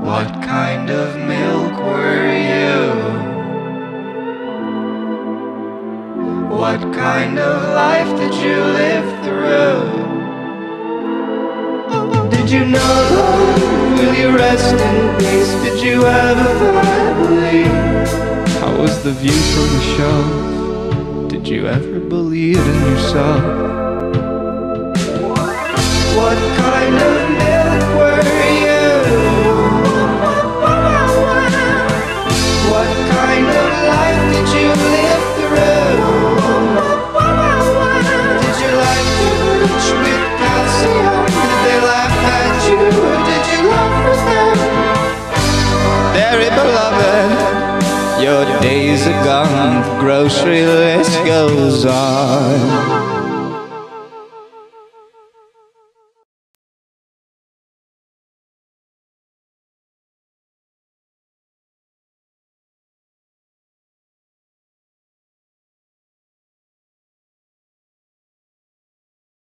What kind of milk were you? What kind of life did you live through? Did you know love? Will you rest in peace? Did you ever believe? How was the view from the show? Did you ever believe in yourself? What kind of milk were you? What kind of life did you live through? Did your life get rich with calcium? Did they laugh at you? Did you love for them? Very beloved, your days are gone, the grocery list goes on.